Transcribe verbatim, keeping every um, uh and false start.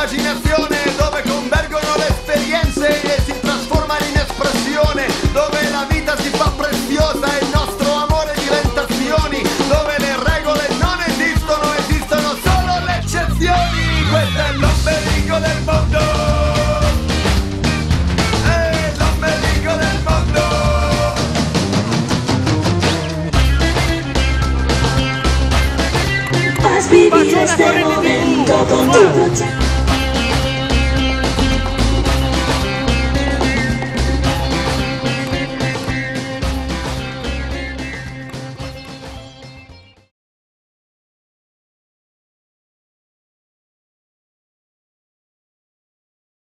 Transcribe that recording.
l'immaginazione, dove convergono le esperienze e si trasformano in espressione, dove la vita si fa preziosa e il nostro amore diventa azioni, dove le regole non esistono, esistono solo le eccezioni. Questo è l'ombelico del mondo, è l'ombelico del mondo. Haz vivir este momento con tu